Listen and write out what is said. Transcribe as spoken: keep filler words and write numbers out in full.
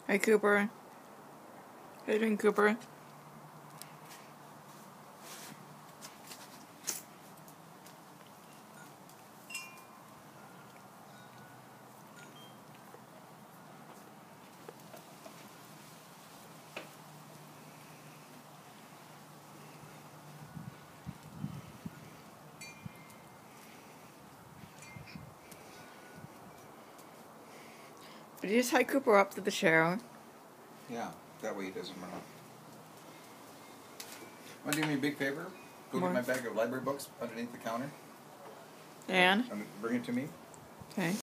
Hey, Cooper. How you doing, Cooper? Did you just tie Cooper up to the chair? Yeah, that way he doesn't run off. Want to do me a big favor? Go What? get my bag of library books underneath the counter. And? And bring it to me. Okay.